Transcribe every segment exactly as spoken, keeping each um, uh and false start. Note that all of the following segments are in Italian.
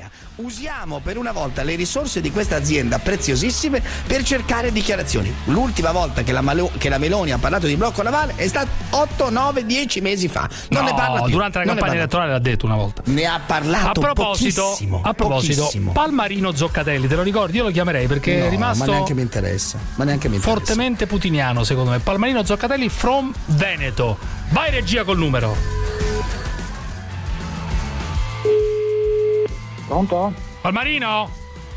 Usiamo per una volta le risorse di questa azienda preziosissime per cercare dichiarazioni. L'ultima volta che la, Malo- che la Meloni ha parlato di blocco navale è stato otto, nove, dieci mesi fa. Non no, ne parla più. Durante la non campagna elettorale l'ha detto una volta. Ne ha parlato a proposito, pochissimo. A proposito, pochissimo. Palmarino Zoccatelli, te lo ricordi? Io lo chiamerei perché no, è rimasto ma neanche mi interessa. Ma neanche mi interessa. Fortemente putiniano, secondo me. Palmarino Zoccatelli from Veneto. Vai regia col numero. Pronto? Palmarino?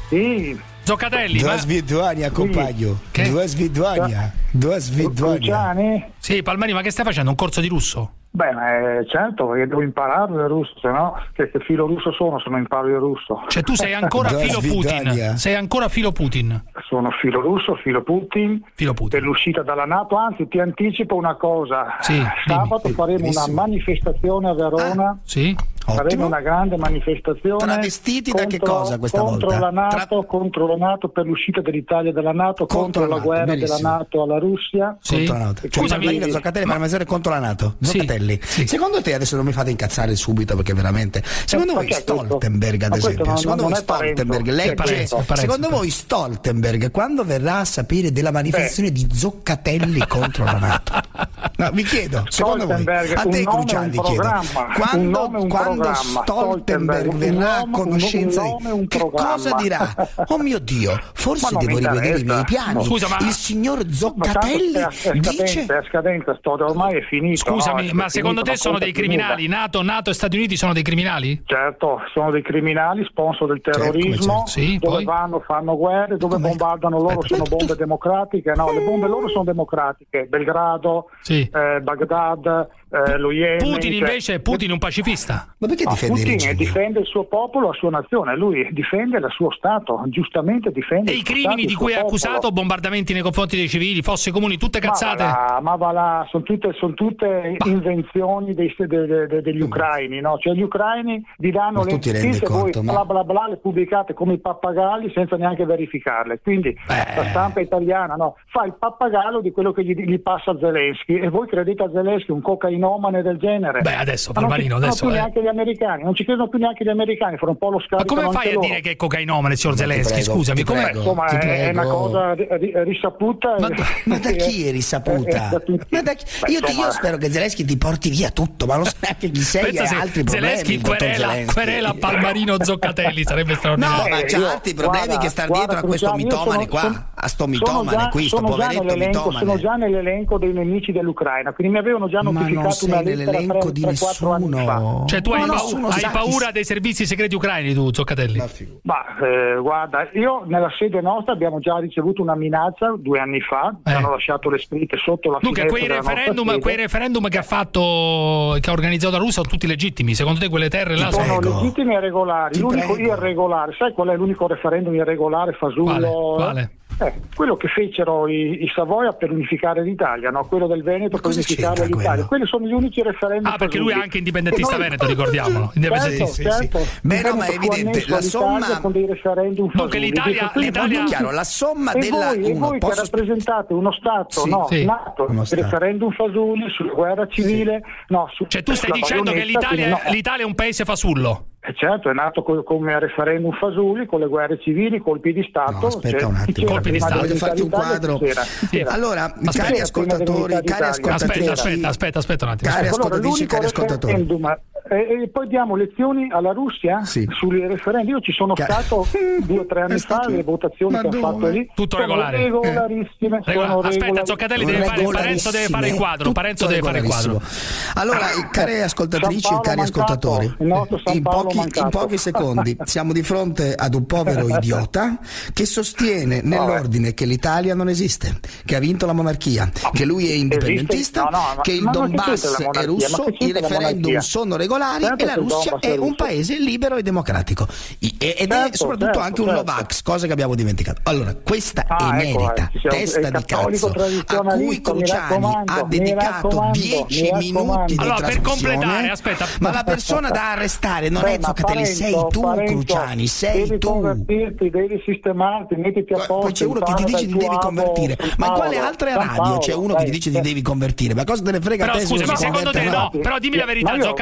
Sì. Zoccatelli. Due ma... sviduania, compagno. Che? Due sviduania. Due sviduania. Sì, Palmarino, ma che stai facendo? Un corso di russo? Beh, ma certo, perché devo imparare il russo, se no, che, che filo russo sono se non imparo il russo? Cioè tu sei ancora filo Putin? Sei ancora filo Putin? Sono filo russo, filo Putin, filo Putin. Per l'uscita dalla NATO, anzi ti anticipo una cosa, sì, sabato dimmi. faremo Benissimo. una manifestazione a Verona. Ah, sì? Faremo Ottimo. una grande manifestazione. Travestiti da che contro, cosa questa contro volta? La NATO, Tra... contro la NATO, per l'uscita dell'Italia dalla NATO, contro, contro la, la NATO, guerra benissimo. della NATO alla Russia. Sì. Contro la NATO. Cioè, Scusami, Palmarino Zoccatelli ma... per una contro la NATO. Sì. Zoccatelli. Sì. Secondo te, adesso non mi fate incazzare subito perché veramente. Secondo Ma voi questo? Stoltenberg, ad Ma questo esempio, non- secondo non voi è Parenzo. Stoltenberg, È legge, Parenzo, Parenzo. secondo voi Stoltenberg quando verrà a sapere della manifestazione di Zoccatelli contro la NATO? No, vi chiedo, secondo voi, Stoltenberg, a te un nome, Cruciani un chiedo, programma, quando, un nome, un quando programma, Stoltenberg Stoltenberg, verrà a un nome, conoscenza un nome, un di che programma. cosa dirà? Oh mio Dio, forse Ma non devo mi rivedere i interessa. miei piani. Scusa, ma- il signor Ma Zoccatelli tanto è a dice scadenza, è a scadenza, sto, ormai è finito. Scusami, no? ma È secondo finito, te non sono conta dei più criminali? nulla. NATO, NATO e Stati Uniti sono dei criminali? Certo, sono dei criminali, sponsor del terrorismo, certo. Sì, dove poi? vanno, fanno guerre, dove Come? bombardano loro Aspetta, sono aspetta. bombe democratiche, no, le bombe loro sono democratiche, Belgrado, Sì. eh, Baghdad, eh, lo Yemen. Putin cioè- invece, Putin è un pacifista. ma perché No, difende i Putin regimi? difende il suo popolo, la sua nazione, lui difende il suo Stato, giustamente difende E il i suo crimini Stato, di il cui è suo accusato, popolo. bombardamenti nei confronti dei civili, fosse comuni, tutte cazzate? Ma va là, ma va là, sono tutte, sono tutte invenzioni dei, de- de- de- degli ucraini, no? Cioè gli ucraini vi danno Ma le tu ti rendi notizie, voi conto, ma- bla bla bla le pubblicate come i pappagalli senza neanche verificarle. Quindi la stampa italiana no, fa il pappagallo di quello che gli, gli passa a Zelensky e voi credete a Zelensky un cocainomane del genere? Beh, adesso, Ma non ci Palmarino, credono adesso, più eh. neanche gli americani, non ci credono più neanche gli americani, fra un po' lo Ma scaricano come fai anche a loro. dire che è cocainomane, signor Ma ti Zelensky? prego, Scusami, ti come prego. Insomma, Ti è, è una prego. cosa ri- ri- risaputa. Ma, e- ma da chi è risaputa? eh, da tutti. Ma da chi- Beh, io, ti- insomma- io spero che Zelensky ti porti via tutto, ma non so neanche chi sei e Pensa ha se altri problemi. Zelensky il dottor querela, Zelensky. querela Palmarino Zoccatelli, sarebbe No, straordinario. ma Eh, c'ha io- altri problemi guarda, che star guarda, dietro a questo Cruciani, io mitomane sono- qua, sono- a sto sono mitomane già- qui, sto sono già poveretto nell'elenco- mitomane. Sono già nell'elenco dei nemici dell'Ucraina, quindi mi avevano già Ma non notificato sei una lettera nell'elenco di tre quattro anni fa. nessuno. Cioè tu Ma hai, pau- nessuno hai sa chi paura sei. dei servizi segreti ucraini, tu Zoccatelli? Ma eh, guarda, io nella sede nostra abbiamo già ricevuto una minaccia due anni fa, ci Eh. hanno lasciato le scritte sotto la Dunque, finestra quei della nostra referendum, sede. quei referendum che ha fatto, che ha organizzato la Russia sono tutti legittimi. Secondo te quelle terre là Ti sono... Sono prego. legittimi e regolari. Ti L'unico prego. irregolare, sai qual è l'unico referendum irregolare, fasullo? Quale? Quale? Eh, quello che fecero i, i Savoia per unificare l'Italia, no? Quello del Veneto Ma per cosa unificare c'entra l'Italia. quello? Quelli sono gli unici referendum. Ah, perché lui è fasulli. anche indipendentista E noi- veneto, ricordiamolo. Indipendentista. Certo, Sì, certo. sì. Beh, Il no, ma è Veneto fu evidente, annesso la all'Italia somma- con dei referendum Dunque, fasulli. l'Italia- Quindi, l'Italia- Molto chiaro, la somma e della voi, e uno, voi che posso- rappresentate uno Stato Sì, no, sì. nato Uno Stato. referendum fasulli sulla guerra civile, no, su, Cioè tu stai sulla dicendo che baionetta, l'Italia, quindi no. l'Italia è un paese fasullo? Eh certo, è nato co- come referendum fasulli, con le guerre civili, colpi di Stato. No, aspetta cioè, un chi attimo, c'era colpi di prima Stato. voglio dell'unità farti un d'Italia? quadro. Chi c'era? Sì. Allora, Aspetta, cari ascoltatori, cari Italia. ascoltatrici, Aspetta, aspetta, aspetta, aspetta un attimo. Cari Allora, ascoltatrici, l'unico cari ascoltatori. referendum, e, e poi diamo lezioni alla Russia Sì. sui referendum. Io ci sono Ca- stato due o tre anni È fa, stato- le votazioni Ma che hanno dove? fatto lì Tutto sono regolare. regolarissime. Regola- sono Aspetta, regolari- Zoccatelli deve fare, Parenzo deve fare il quadro. Tutto Parenzo deve fare il quadro. regolarissimo. Allora, care ascoltatrici San e cari Paolo ascoltatori, mancato, il nostro San in Paolo pochi, in mancato. pochi secondi siamo di fronte ad un povero idiota che sostiene nell'ordine che l'Italia non esiste, che ha vinto la monarchia, che lui è indipendentista, Esiste? No, no, ma- che il ma non Donbass c'entra la è monarchia, ma russo, che i c'entra la referendum monarchia? sono regolari Certo e la che il Russia Donbass è è un russo. paese libero e democratico. I- ed è Certo, soprattutto certo, anche un certo. Novax, cosa che abbiamo dimenticato. Allora, questa Ah, ecco, emerita eh, ci siamo- testa è di cattolico cazzo a cui tradizionalista, mi Cruciani raccomando, ha mi dedicato raccomando, dieci mi minuti raccomando. di Allora, per trasmissione, completare, aspetta. ma la persona da arrestare non Beh, è ma Zoccatelli, Parenzo, sei tu Parenzo, Cruciani, sei devi tu. convertirti, devi sistemarti, mettiti a posto. Poi c'è uno che ti dice ti devi convertire, ma in quale altra radio c'è uno che ti dice ti devi convertire? Ma cosa te ne frega a Però te se scusami, uno si secondo te converte o no? Però dimmi la verità, Ma io- Zoccatelli. io-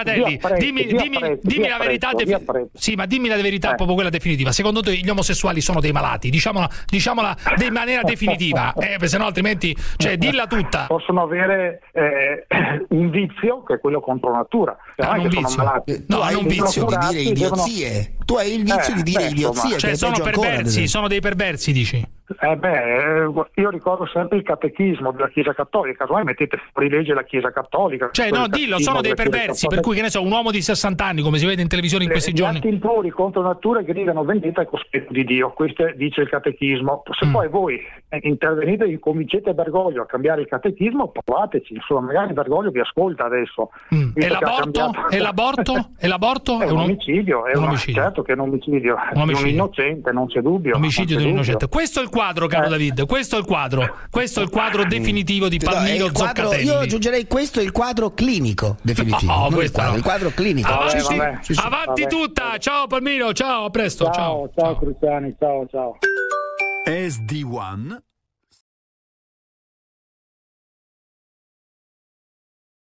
apprezzo, dimmi, vi dimmi, apprezzo, dimmi vi la verità. apprezzo, defi- vi apprezzo. sì, ma dimmi la verità, Eh. proprio quella definitiva. Secondo te gli omosessuali sono dei malati? Diciamola, diciamola in maniera definitiva, eh, se no altrimenti, cioè, dilla tutta. Possono avere eh, un vizio che è quello contro natura. No, Non è un che sono vizio. malati. Tu No, hai non il vizio di procurarsi, dire idiozie. devono- Tu hai il vizio Eh, di dire beh, idiozie. insomma. che Cioè, è sono peggio ancora, ad perversi, esempio. sono dei perversi, dici? Eh beh, eh, io ricordo sempre il catechismo della Chiesa Cattolica, casomai mettete fuori legge la Chiesa Cattolica. Cioè, no, dillo, sono dei perversi, per cui, che ne so, un uomo di sessanta anni, come si vede in televisione in questi Gli giorni. atti impuri contro natura gridano vendetta e cospetto di Dio, questo dice il catechismo. Se Mm. poi voi eh, intervenite e convincete Bergoglio a cambiare il catechismo, provateci, insomma, magari Bergoglio vi ascolta adesso. Mm. Visto E che ha l'aborto? cambiato- E l'aborto? E l'aborto? È un omicidio, è un un omicidio. certo che è un omicidio, Un di un omicidio. innocente, non c'è dubbio. Omicidio non di c'è un dubbio. innocente. Questo è il quadro, caro Eh. David. Questo è il quadro. Questo è il quadro definitivo di No, è Palmiro il quadro- Zoccatelli. io aggiungerei questo è il quadro clinico definitivo. No, non il questo quadro, no. il quadro clinico. Avanti, Vabbè, vabbè. Sì, sì. avanti Vabbè. tutta. Ciao Palmiro, ciao, a presto. Ciao, ciao, Cruciani, ciao, ciao. S D uno